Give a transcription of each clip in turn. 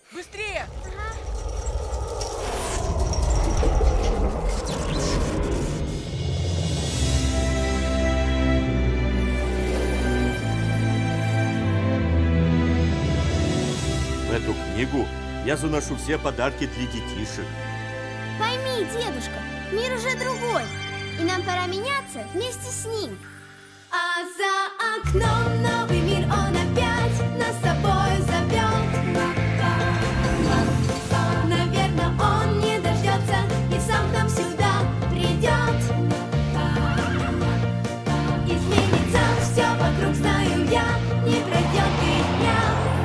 Быстрее! В эту книгу я заношу все подарки для детишек. Пойми, дедушка, мир уже другой, и нам пора меняться вместе с ним. А за окном новый мир, он опять нас с собой зовет. Наверное, он не дождется и сам к нам сюда придет. Изменится все вокруг, знаю я, не пройдет и дня.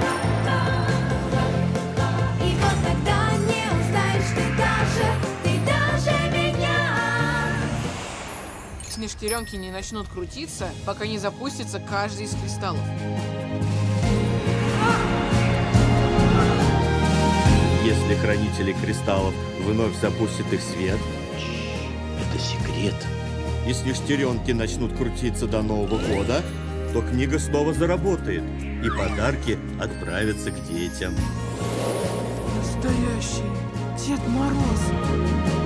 И вот тогда не узнаешь ты даже меня. Снежтеренки не начнут крутиться, пока не запустится каждый из кристаллов. Если хранители кристаллов вновь запустят их свет, Это секрет. и снежтеренки начнут крутиться до Нового года, то книга снова заработает, и подарки отправятся к детям. Настоящий Дед Мороз.